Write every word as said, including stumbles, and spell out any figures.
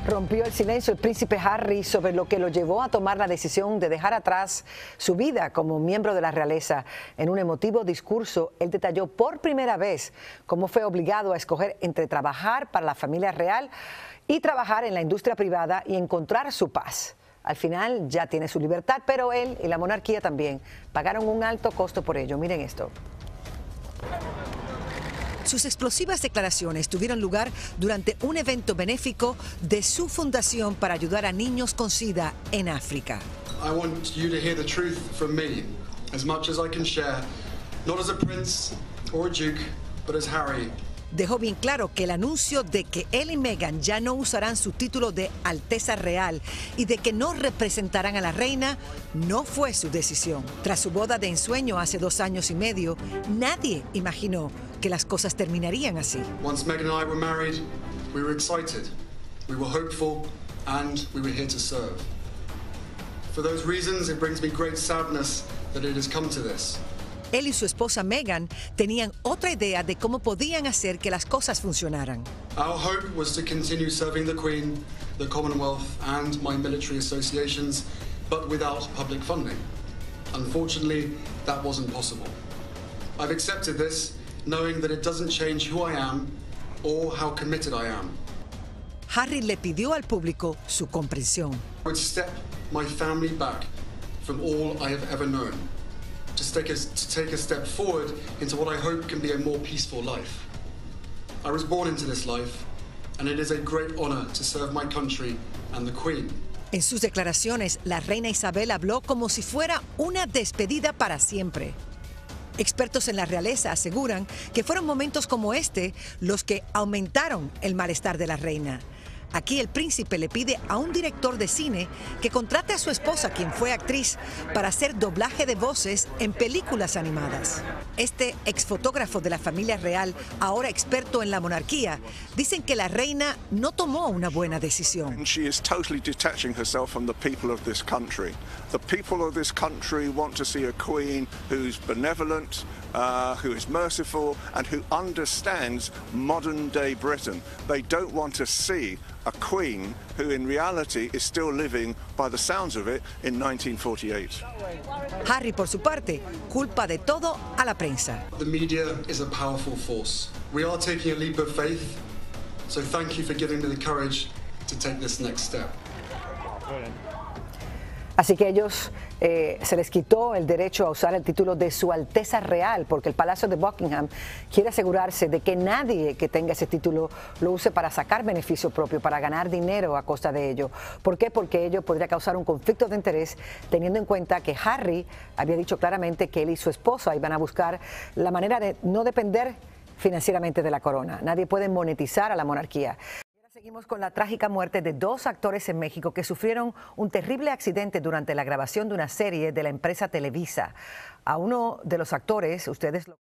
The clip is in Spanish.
Rompió el silencio el príncipe Harry sobre lo que lo llevó a tomar la decisión de dejar atrás su vida como miembro de la realeza. En un emotivo discurso, él detalló por primera vez cómo fue obligado a escoger entre trabajar para la familia real y trabajar en la industria privada y encontrar su paz. Al final ya tiene su libertad, pero él y la monarquía también pagaron un alto costo por ello. Miren esto. Sus explosivas declaraciones tuvieron lugar durante un evento benéfico de su fundación para ayudar a niños con SIDA en África. I want you to hear the truth from me, as much as I can share, not as a prince or a duke, but as Harry. Dejó bien claro que el anuncio de que él y Meghan ya no usarán su título de Alteza Real y de que no representarán a la reina no fue su decisión. Tras su boda de ensueño hace dos años y medio, nadie imaginó que las cosas terminarían así. Once Meghan and I were married, we were excited, we were hopeful, and we were here to serve. For those reasons, it brings me great sadness that it has come to this. Él y su esposa Meghan tenían otra idea de cómo podían hacer que las cosas funcionaran. Our hope was to continue serving the Queen, the Commonwealth, and my military associations, but without public funding. Unfortunately, that wasn't possible. I've accepted this, knowing that it doesn't change who I am or how committed I am. Harry le pidió al público su comprensión. I would step my family back from all I have ever known. To take, a, to take a step forward into what I hope can be a more peaceful life. I was born into this life, and it is a great honor to serve my country and the Queen. En sus declaraciones, la reina Isabel habló como si fuera una despedida para siempre. Expertos en la realeza aseguran que fueron momentos como este los que aumentaron el malestar de la reina. Aquí el príncipe le pide a un director de cine que contrate a su esposa, quien fue actriz, para hacer doblaje de voces en películas animadas. Este exfotógrafo de la familia real, ahora experto en la monarquía, dicen que la reina no tomó una buena decisión. She is totally detaching herself from the people of this country. The people of this country want to see a queen who's benevolent, uh, who is merciful, and who understands modern-day Britain. They don't want to see a queen who in reality is still living, by the sounds of it, in nineteen forty-eight. Harry, por su parte, culpa de todo a la prensa. The media is a powerful force. We are taking a leap of faith, so thank you for giving me the courage to take this next step. Así que ellos eh, se les quitó el derecho a usar el título de Su Alteza Real, porque el Palacio de Buckingham quiere asegurarse de que nadie que tenga ese título lo use para sacar beneficio propio, para ganar dinero a costa de ello. ¿Por qué? Porque ello podría causar un conflicto de interés, teniendo en cuenta que Harry había dicho claramente que él y su esposa iban a buscar la manera de no depender financieramente de la corona. Nadie puede monetizar a la monarquía. Seguimos con la trágica muerte de dos actores en México que sufrieron un terrible accidente durante la grabación de una serie de la empresa Televisa. A uno de los actores, ustedes lo